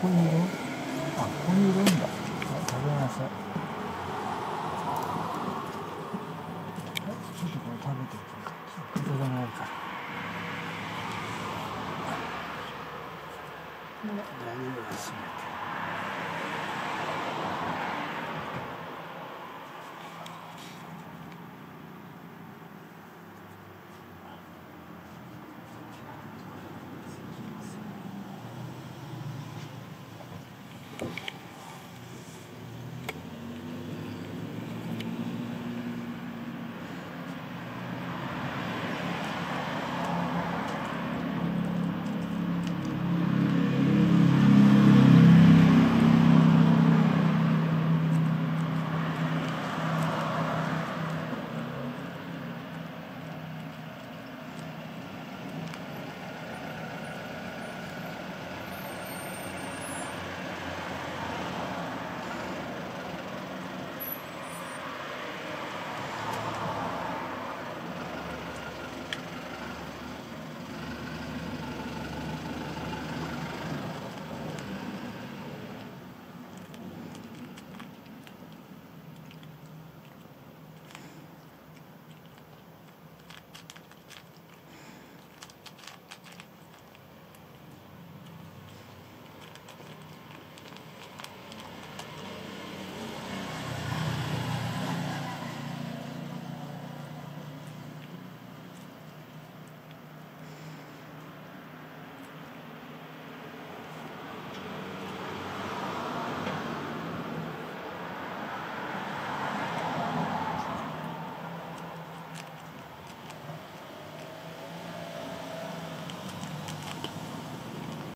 こういう色？あ、こういう色なんだ。はい、食べなさい。はい、ちょっとこれ食べてください。がないから。大丈夫ですね。